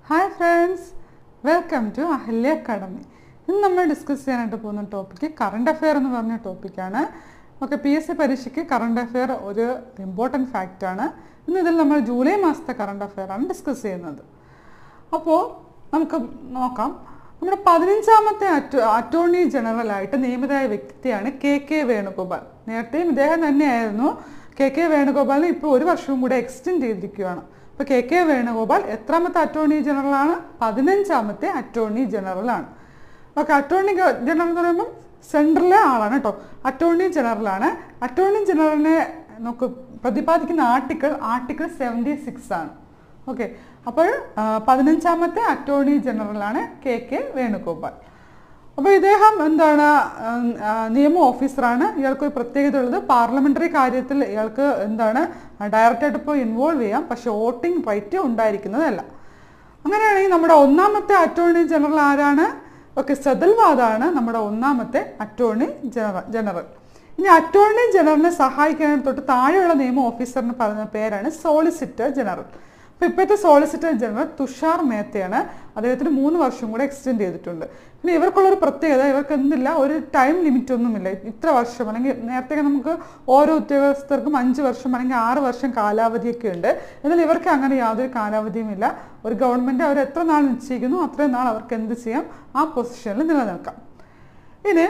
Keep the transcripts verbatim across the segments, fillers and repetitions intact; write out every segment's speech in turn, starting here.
Hi friends, welcome to Ahilya Academy. ഇന്ന് നമ്മൾ discuss ചെയ്യാനായിട്ട് പോകുന്ന ടോപ്പിക്ക് കറണ്ട് അഫെയർ എന്ന് പറഞ്ഞ ടോപ്പിക്കാണ്. ഓക്കെ, പി എസ് സി പരീക്ഷയ്ക്ക് കറണ്ട് അഫെയർ ഒരു ഇമ്പോർട്ടൻറ്റ് ഫാക്റ്റാണ്. ഇന്ന് ഇതിൽ നമ്മൾ ജൂലൈ മാസത്തെ കറണ്ട് അഫെയർ ആണ് ഡിസ്കസ് ചെയ്യുന്നത്. അപ്പോൾ നമുക്ക് നോക്കാം. നമ്മുടെ പതിനഞ്ചാമത്തെ അറ്റോ അറ്റോർണി ജനറലായിട്ട് നിയമിതമായ വ്യക്തിയാണ് കെ കെ വേണുഗോപാൽ. നേരത്തെയും ഇദ്ദേഹം തന്നെയായിരുന്നു. കെ കെ വേണുഗോപാലിനെ ഇപ്പോൾ ഒരു വർഷവും കൂടെ എക്സ്റ്റെൻഡ് ചെയ്തിരിക്കുകയാണ്. അപ്പോൾ കെ കെ വേണുഗോപാൽ എത്രാമത്തെ അറ്റോർണി ജനറലാണ്? പതിനഞ്ചാമത്തെ അറ്റോർണി ജനറലാണ്. ഓക്കെ, അറ്റോർണി ജനറൽ എന്ന് പറയുമ്പോൾ സെൻട്രലിലെ ആളാണ് കേട്ടോ. അറ്റോർണി ജനറലാണ്. അറ്റോർണി ജനറലിനെ നമുക്ക് പ്രതിപാദിക്കുന്ന ആർട്ടിക്കിൾ ആർട്ടിക്കിൾ സെവൻറ്റി സിക്സ് ആണ്. ഓക്കെ, അപ്പോൾ പതിനഞ്ചാമത്തെ അറ്റോർണി ജനറലാണ് കെ കെ വേണുഗോപാൽ. അപ്പോൾ ഇദ്ദേഹം എന്താണ് നിയമ ഓഫീസറാണ്. ഇയാൾക്കൊരു പ്രത്യേകത ഉള്ളത് പാർലമെൻ്ററി കാര്യത്തിൽ ഇയാൾക്ക് എന്താണ് ഡയറക്റ്റായിട്ട് ഇപ്പോൾ ഇൻവോൾവ് ചെയ്യാം, പക്ഷെ വോട്ടിംഗ് റൈറ്റ് ഉണ്ടായിരിക്കുന്നതല്ല. അങ്ങനെയാണെങ്കിൽ നമ്മുടെ ഒന്നാമത്തെ അറ്റോർണി ജനറൽ ആരാണ്? ഓക്കെ, സെതൽവാദാണ് നമ്മുടെ ഒന്നാമത്തെ അറ്റോർണി ജനറൽ ജനറൽ ഇനി അറ്റോർണി ജനറലിനെ സഹായിക്കാനായിട്ട് തൊട്ട് താഴെയുള്ള നിയമ ഓഫീസറിന് പറഞ്ഞ പേരാണ് സോളിസിറ്റർ ജനറൽ. അപ്പോൾ ഇപ്പോഴത്തെ സോളിസിറ്റർ ജനറൽ തുഷാർ മേത്തയാണ്. അദ്ദേഹത്തിന് മൂന്ന് വർഷം കൂടെ എക്സ്റ്റെൻഡ് ചെയ്തിട്ടുണ്ട്. പിന്നെ ഇവർക്കുള്ളൊരു പ്രത്യേകത, ഇവർക്ക് എന്തില്ല, ഒരു ടൈം ലിമിറ്റ് ഒന്നുമില്ല. ഇത്ര വർഷം അല്ലെങ്കിൽ നേരത്തെ നമുക്ക് ഓരോ ഉദ്യോഗസ്ഥർക്കും അഞ്ച് വർഷം അല്ലെങ്കിൽ ആറ് വർഷം കാലാവധിയൊക്കെ ഉണ്ട്. എന്നാൽ ഇവർക്ക് അങ്ങനെ യാതൊരു കാലാവധിയുമില്ല. ഒരു ഗവൺമെൻറ് അവർ എത്ര നാൾ നിശ്ചയിക്കുന്നു അത്രയും നാൾ അവർക്ക് എന്ത് ചെയ്യാം, ആ പൊസിഷനിൽ നിലനിൽക്കാം. ഇനി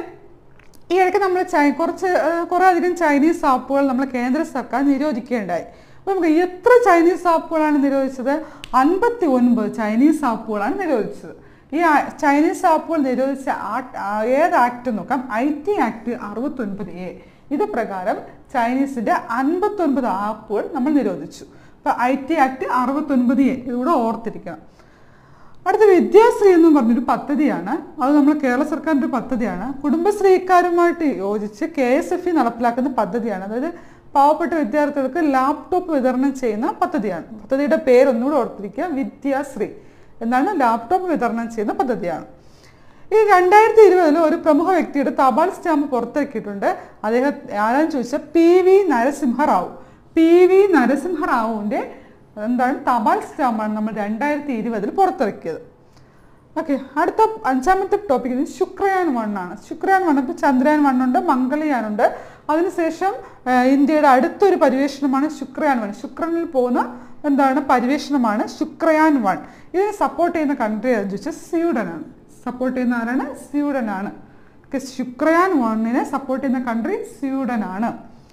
ഈ ഇടയ്ക്ക് നമ്മൾ ചൈ കുറച്ച് കുറേ അധികം ചൈനീസ് ആപ്പുകൾ നമ്മൾ കേന്ദ്ര സർക്കാർ നിരോധിക്കുകയുണ്ടായി. അപ്പോൾ നമുക്ക് എത്ര ചൈനീസ് ആപ്പുകളാണ് നിരോധിച്ചത്? അൻപത്തി ഒൻപത് ചൈനീസ് ആപ്പുകളാണ് നിരോധിച്ചത്. ഈ ചൈനീസ് ആപ്പുകൾ നിരോധിച്ച ഏത് ആക്ട് നോക്കാം? ഐ ടി ആക്ട് അറുപത്തൊൻപത് എ. ഇത് പ്രകാരം ചൈനീസിൻ്റെ അൻപത്തൊൻപത് ആപ്പുകൾ നമ്മൾ നിരോധിച്ചു. അപ്പോൾ ഐ ടി ആക്ട് അറുപത്തൊൻപത് എ ഇതുകൂടെ ഓർത്തിരിക്കണം. അടുത്ത വിദ്യാശ്രീ എന്നും പറഞ്ഞൊരു പദ്ധതിയാണ്. അത് നമ്മൾ കേരള സർക്കാരിൻ്റെ ഒരു പദ്ധതിയാണ്. കുടുംബശ്രീക്കാരുമായിട്ട് യോജിച്ച് കെ എസ് എഫ് ഇ നടപ്പിലാക്കുന്ന പദ്ധതിയാണ്. അതായത് പാവപ്പെട്ട വിദ്യാർത്ഥികൾക്ക് ലാപ്ടോപ്പ് വിതരണം ചെയ്യുന്ന പദ്ധതിയാണ്. പദ്ധതിയുടെ പേരൊന്നുകൂടെ ഓർത്തിരിക്കുക, വിദ്യാശ്രീ എന്നാണ്. ലാപ്ടോപ്പ് വിതരണം ചെയ്യുന്ന പദ്ധതിയാണ്. ഈ രണ്ടായിരത്തി ഇരുപതിൽ ഒരു പ്രമുഖ വ്യക്തിയുടെ തപാൽ സ്റ്റാമ്പ് പുറത്തിറക്കിയിട്ടുണ്ട്. അദ്ദേഹം ആരാന്ന് ചോദിച്ചാൽ P V Narasimha Rao. P V നരസിംഹറാവുവിൻ്റെ എന്താണ് തപാൽ സ്റ്റാമ്പാണ് നമ്മൾ രണ്ടായിരത്തി ഇരുപതിൽ പുറത്തിറക്കിയത്. ഓക്കെ, അടുത്ത അഞ്ചാമത്തെ ടോപ്പിക് ശുക്രയാൻ വണ്ണാണ്. ശുക്രയാൻ വൺ, ഇപ്പോൾ ചന്ദ്രയാൻ വണ്ണുണ്ട്, മംഗളയാനുണ്ട്. അതിനുശേഷം ഇന്ത്യയുടെ അടുത്തൊരു പര്യവേഷണമാണ് ശുക്രയാൻ വൺ. ശുക്രനിൽ പോകുന്ന എന്താണ് പര്യവേഷണമാണ് ശുക്രയാൻ വൺ. ഇതിനെ സപ്പോർട്ട് ചെയ്യുന്ന കൺട്രി എന്ന് ചോദിച്ചാൽ സ്വീഡനാണ്. സപ്പോർട്ട് ചെയ്യുന്ന ആരാണ്? സ്വീഡനാണ്. ശുക്രയാൻ വണ്ണിനെ സപ്പോർട്ട് ചെയ്യുന്ന കൺട്രി സ്വീഡനാണ്.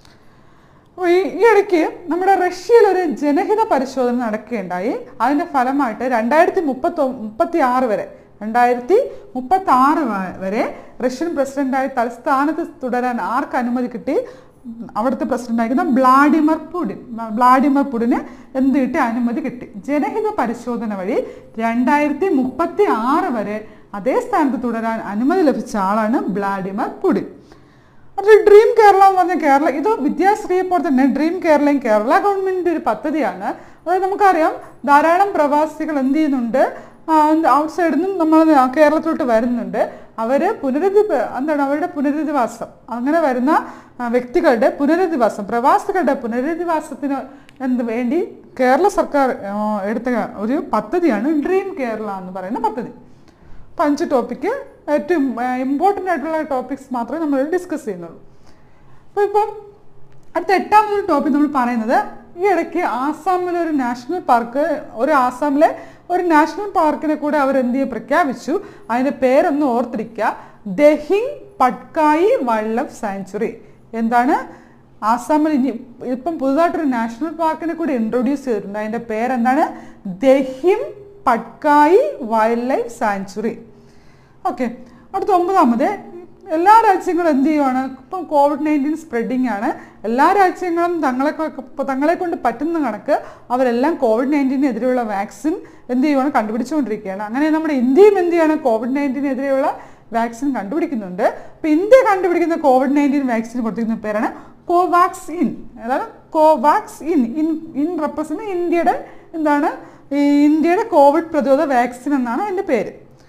അപ്പോൾ ഈ ഈ ഇടയ്ക്ക് നമ്മുടെ റഷ്യയിൽ ഒരു ജനഹിത പരിശോധന നടക്കുകയുണ്ടായി. അതിൻ്റെ ഫലമായിട്ട് രണ്ടായിരത്തി മുപ്പത്തി മുപ്പത്തി ആറ് വരെ രണ്ടായിരത്തി മുപ്പത്തി ആറ് വരെ റഷ്യൻ പ്രസിഡന്റായി തലസ്ഥാനത്ത് തുടരാൻ ആർക്ക് അനുമതി കിട്ടി? അവിടുത്തെ പ്രസിഡന്റായിരിക്കുന്ന വ്ളാഡിമിർ പുടിൻ. വ്ളാഡിമിർ പുടിന് എന്ത് കിട്ടി? അനുമതി കിട്ടി. ജനഹിത പരിശോധന വഴി രണ്ടായിരത്തി മുപ്പത്തി ആറ് വരെ അതേ സ്ഥാനത്ത് തുടരാൻ അനുമതി ലഭിച്ച ആളാണ് വ്ളാഡിമിർ പുടിൻ. അത് ഡ്രീം കേരള എന്ന് പറഞ്ഞ കേരള, ഇത് വിദ്യാശ്രീയെ പോലെ തന്നെ ഡ്രീം കേരളയും കേരള ഗവൺമെൻറ്റിൻ്റെ ഒരു പദ്ധതിയാണ്. അതായത് നമുക്കറിയാം ധാരാളം പ്രവാസികൾ എന്ത് ചെയ്യുന്നുണ്ട്, ഔട്ട്സൈഡിൽ നിന്നും നമ്മൾ കേരളത്തിലോട്ട് വരുന്നുണ്ട്. അവർ പുനരധി എന്താണ് അവരുടെ പുനരധിവാസം, അങ്ങനെ വരുന്ന വ്യക്തികളുടെ പുനരധിവാസം, പ്രവാസികളുടെ പുനരധിവാസത്തിന് എന്ത് വേണ്ടി കേരള സർക്കാർ എടുത്ത ഒരു പദ്ധതിയാണ് ഡ്രീം കേരള എന്ന് പറയുന്ന പദ്ധതി. അപ്പം അഞ്ച് ടോപ്പിക്ക് ഏറ്റവും ഇമ്പോർട്ടൻ്റ് ആയിട്ടുള്ള ടോപ്പിക്സ് മാത്രമേ നമ്മൾ ഡിസ്കസ് ചെയ്യുന്നുള്ളൂ. അപ്പോൾ ഇപ്പം അടുത്ത എട്ടാമതൊരു ടോപ്പിക് നമ്മൾ പറയുന്നത്, ഈ ഇടയ്ക്ക് ആസാമിലെ ഒരു നാഷണൽ പാർക്ക്, ഒരു ആസാമിലെ ഒരു നാഷണൽ പാർക്കിനെ കൂടെ അവർ എന്ത് ചെയ്യും പ്രഖ്യാപിച്ചു. അതിൻ്റെ പേരൊന്ന് ഓർത്തിരിക്കുക, Dehing Patkai wildlife sanctuary. എന്താണ്? ആസാമിൽ ഇനി ഇപ്പം പുതുതായിട്ടൊരു നാഷണൽ പാർക്കിനെ കൂടി ഇൻട്രൊഡ്യൂസ് ചെയ്തിട്ടുണ്ട്. അതിൻ്റെ പേരെന്താണ്? Dehing Patkai wildlife sanctuary. Okay, അടുത്ത ഒമ്പതാമത്, എല്ലാ രാജ്യങ്ങളും എന്ത് ചെയ്യുവാണ്? ഇപ്പം കോവിഡ് നയൻറ്റീൻ സ്പ്രെഡിങ് ആണ്. എല്ലാ രാജ്യങ്ങളും തങ്ങളെ തങ്ങളെ കൊണ്ട് പറ്റുന്ന കണക്ക് അവരെല്ലാം കോവിഡ് നയൻറ്റീനെതിരെയുള്ള വാക്സിൻ എന്ത് ചെയ്യുവാണ്? കണ്ടുപിടിച്ചുകൊണ്ടിരിക്കുകയാണ്. അങ്ങനെ നമ്മുടെ ഇന്ത്യയും എന്ത് ചെയ്യാണ്? കോവിഡ് നയൻറ്റീനെതിരെയുള്ള വാക്സിൻ കണ്ടുപിടിക്കുന്നുണ്ട്. അപ്പോൾ ഇന്ത്യ കണ്ടുപിടിക്കുന്ന കോവിഡ് നയൻറ്റീൻ വാക്സിൻ കൊടുത്തിരിക്കുന്ന പേരാണ് കോവാക്സിൻ. അതാണ് കോവാക്സിൻ. ഇൻ ഇൻ റെപ്രസെൻ്റ് ഇന്ത്യയുടെ എന്താണ് ഇന്ത്യയുടെ കോവിഡ് പ്രതിരോധ വാക്സിൻ എന്നാണ് അതിൻ്റെ പേര്.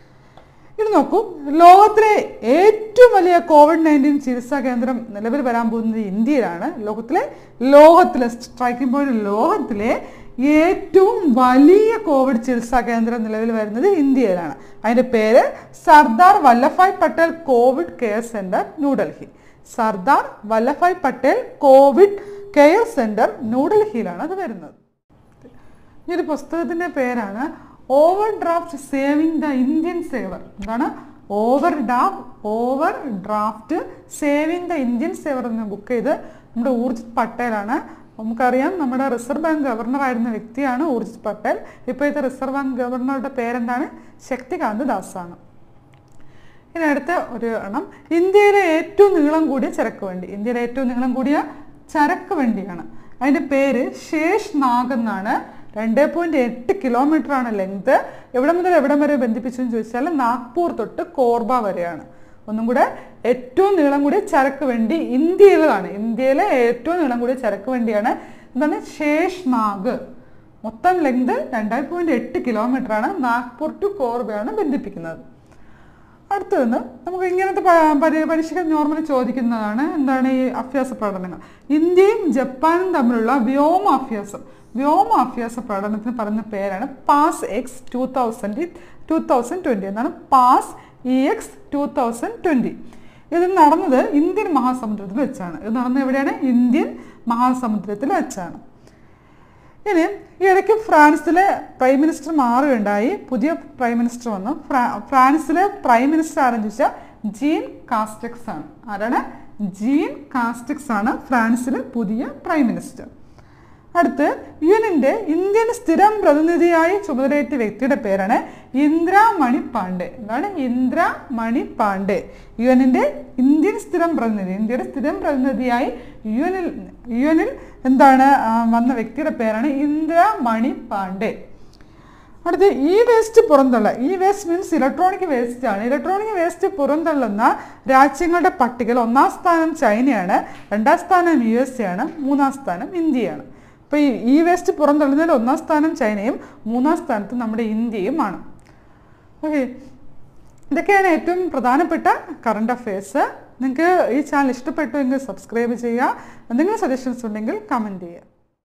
ഇത് നോക്കൂ, ലോകത്തിലെ ഏറ്റവും വലിയ കോവിഡ് നയൻറ്റീൻ ചികിത്സാ കേന്ദ്രം നിലവിൽ വരാൻ പോകുന്നത് ഇന്ത്യയിലാണ്. ലോകത്തിലെ ലോകത്തിലെ സ്ട്രൈക്കിംഗ് പോയിന്റ് ലോകത്തിലെ ഏറ്റവും വലിയ കോവിഡ് ചികിത്സാ കേന്ദ്രം നിലവിൽ വരുന്നത് ഇന്ത്യയിലാണ്. അതിൻ്റെ പേര് Sardar Vallabhbhai Patel Covid care centre New Delhi. Sardar Vallabhbhai Patel Covid care centre ന്യൂഡൽഹിയിലാണ് അത് വരുന്നത്. ഈ ഒരു പുസ്തകത്തിൻ്റെ പേരാണ് overdraft saving the Indian saver. എന്താണ് overdraft overdraft saving the Indian saver എന്ന ബുക്ക് ചെയ്ത് നമ്മുടെ ഊർജിത് പട്ടേലാണ്. നമുക്കറിയാം നമ്മുടെ റിസർവ് ബാങ്ക് ഗവർണർ ആയിരുന്ന വ്യക്തിയാണ് ഊർജിത് പട്ടേൽ. ഇപ്പോഴത്തെ റിസർവ് ബാങ്ക് ഗവർണറുടെ പേരെന്താണ്? ശക്തികാന്ത് ദാസാണ്. ഇനി അടുത്ത ഒരു എണ്ണം ഇന്ത്യയിലെ ഏറ്റവും നീളം കൂടിയ ചരക്ക് വണ്ടി. ഇന്ത്യയിലെ ഏറ്റവും നീളം കൂടിയ ചരക്ക് വണ്ടിയാണ്. അതിൻ്റെ പേര് ശേഷ് നാഗ് എന്നാണ്. രണ്ട് പോയിന്റ് എട്ട് കിലോമീറ്റർ ആണ് ലെങ്ത്. എവിടെ മുതൽ എവിടം വരെ ബന്ധിപ്പിച്ചെന്ന് ചോദിച്ചാൽ നാഗ്പൂർ തൊട്ട് കോർബ വരെയാണ്. ഒന്നും കൂടെ, ഏറ്റവും നീളം കൂടിയ ചരക്ക് വണ്ടി ഇന്ത്യയിലാണ്. ഇന്ത്യയിലെ ഏറ്റവും നീളം കൂടിയ ചരക്ക് വണ്ടിയാണ് എന്താണ്? ശേഷ് നാഗ്. മൊത്തം ലെങ്ത് രണ്ട് പോയിന്റ് എട്ട് കിലോമീറ്റർ ആണ്. നാഗ്പൂർ ടു കോർബയാണ് ബന്ധിപ്പിക്കുന്നത്. അടുത്തതെന്ന് നമുക്ക് ഇങ്ങനത്തെ പരീക്ഷകൾ നോർമലി ചോദിക്കുന്നതാണ്. എന്താണ് ഈ അഭ്യാസ പ്രകടനങ്ങൾ? ഇന്ത്യയും ജപ്പാനും തമ്മിലുള്ള വ്യോമാഭ്യാസം വ്യോമാഭ്യാസ പ്രകടനത്തിന് പറയുന്ന പേരാണ് PASSEX two thousand two thousand twenty എന്നാണ്. PASSEX two thousand twenty. ഇത് നടന്നത് ഇന്ത്യൻ മഹാസമുദ്രത്തിൽ വെച്ചാണ്. ഇത് നടന്നത് എവിടെയാണ്? ഇന്ത്യൻ മഹാസമുദ്രത്തിൽ വെച്ചാണ്. ഇനി ഈ ഇടയ്ക്ക് ഫ്രാൻസിലെ പ്രൈം മിനിസ്റ്റർ മാറുകയുണ്ടായി. പുതിയ പ്രൈം മിനിസ്റ്റർ വന്നു. ഫ്രാ ഫ്രാൻസിലെ പ്രൈം മിനിസ്റ്റർ ആരെന്ന് ചോദിച്ചാൽ ജീൻ കാസ്റ്റെക്സ് ആണ്. ആരാണ്? ജീൻ കാസ്റ്റെക്സ് ആണ് ഫ്രാൻസിലെ പുതിയ പ്രൈം മിനിസ്റ്റർ. അടുത്ത് യു എന്നിൻ്റെ ഇന്ത്യൻ സ്ഥിരം പ്രതിനിധിയായി ചുമതലയേറ്റ വ്യക്തിയുടെ പേരാണ് ഇന്ദിരാ മണി പാണ്ഡെ. എന്താണ്? ഇന്ദിരാ മണി പാണ്ഡെ. യു എന്നിൻ്റെ ഇന്ത്യൻ സ്ഥിരം പ്രതിനിധി ഇന്ത്യയുടെ സ്ഥിരം പ്രതിനിധിയായി യു എനിൽ യു എനിൽ എന്താണ് വന്ന വ്യക്തിയുടെ പേരാണ് ഇന്ദിരാ മണി പാണ്ഡെ. അടുത്ത് ഇ വേസ്റ്റ് പുറന്തള്ള. E waste means electronic waste ആണ്. ഇലക്ട്രോണിക് വേസ്റ്റ് പുറന്തള്ളുന്ന രാജ്യങ്ങളുടെ പട്ടികയിൽ ഒന്നാം സ്ഥാനം ചൈനയാണ്, രണ്ടാം സ്ഥാനം യു എസ് എ ആണ്, മൂന്നാം സ്ഥാനം ഇന്ത്യയാണ്. അപ്പോൾ ഈ ഇ വേസ്റ്റ് പുറന്തള്ളുന്നതിൽ ഒന്നാം സ്ഥാനം ചൈനയും മൂന്നാം സ്ഥാനത്ത് നമ്മുടെ ഇന്ത്യയുമാണ്. ഓക്കെ, ഇതൊക്കെയാണ് ഏറ്റവും പ്രധാനപ്പെട്ട കറണ്ട് അഫയേഴ്സ്. നിങ്ങൾക്ക് ഈ ചാനൽ ഇഷ്ടപ്പെട്ടു എങ്കിൽ സബ്സ്ക്രൈബ് ചെയ്യുക. എന്തെങ്കിലും സജഷൻസ് ഉണ്ടെങ്കിൽ കമൻറ്റ് ചെയ്യുക.